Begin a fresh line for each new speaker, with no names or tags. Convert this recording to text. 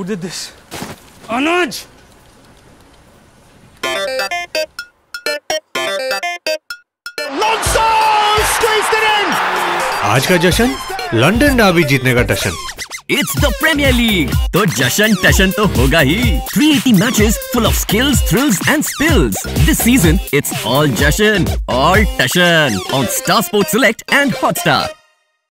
Who did this? Anuj!
Alonso squeezed it in!
आज का जश्न लंदन डर्बी जीतने का टशन।
It's the Premier League, तो जश्न टशन तो होगा ही। 380 matches full of skills, thrills and spills. This season, it's all जश्न, all Tashan on Star Sports Select and Hotstar.